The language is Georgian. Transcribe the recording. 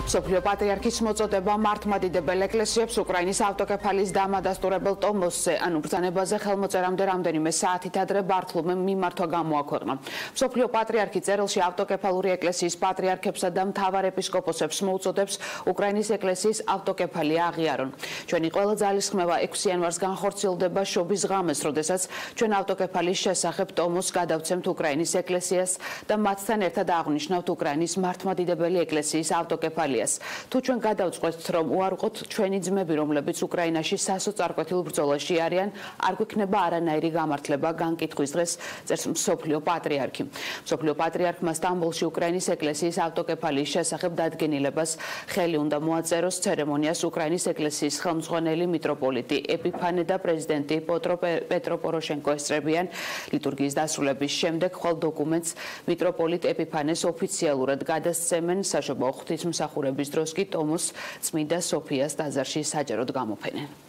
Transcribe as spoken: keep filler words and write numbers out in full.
მსოფლიო პატრიარქის მოწოდება მართლმადიდებელ ეკლესიებს უკრაინის ავტოკეფალის დამადასტურებელ ტომოსზე, ანუ ბრძანებაზე ხელმოწერამდე რამდენიმე საათით ადრე ბართლომე მიმართვა გამოაქვეყნა. მსოფლიო პატრიარქი წერილში ავტოკეფალური ეკლესიის პატრიარქებსა და მთავარეპისკოპოსებს მოუწოდებს უკრაინის ეკლესიის ავტოკეფალი აღიარონ. ჩვენი ყველა ძალისხმევა ექვსი იანვარს განხორციელდება შობის ღამეს, როდესაც ჩვენ ავტოკეფალის შესახებ ტომოს გადავცემთ უკრაინის ეკლესიას და მათთან ერთად აღნიშნავთ უკრაინის მართლმადიდებელი ეკლესიის ავტოკეფალი. თუ ჩვენ გადავწყვეტთ, რომ უარყოთ ჩვენი ძმები, რომლებიც უკრაინაში სასოწარკვეთილ ბრძოლაში არიან, არ გვექნება არანაირი გამართლება განკითხვის დღეს, წერს მსოფლიო პატრიარქი. მსოფლიო პატრიარქმა სტამბოლში უკრაინის ეკლესიის ავტოკეფალიის შესახებ დადგენილებას ხელი უნდა მოაწეროს. ცერემონიას უკრაინის ეკლესიის ხელმძღვანელი მიტროპოლიტი ეპიფანე და პრეზიდენტი პეტრო პოროშენკო ესწრებიან. ლიტურგიის დასრულების შემდეგ ხოლ დოკუმენტს მიტროპოლიტ ეპიფანეს ოფიციალურად გადასცემენ. საშობაო ღვთისმსახურების დროს კი ტომოს წმინდა სოფიას ტაძარში საჯაროდ გამოფენენ.